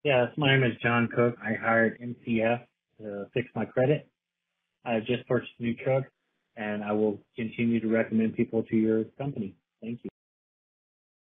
Yes, my name is John Cook. I hired MCF to fix my credit. I just purchased a new truck, and I will continue to recommend people to your company. Thank you.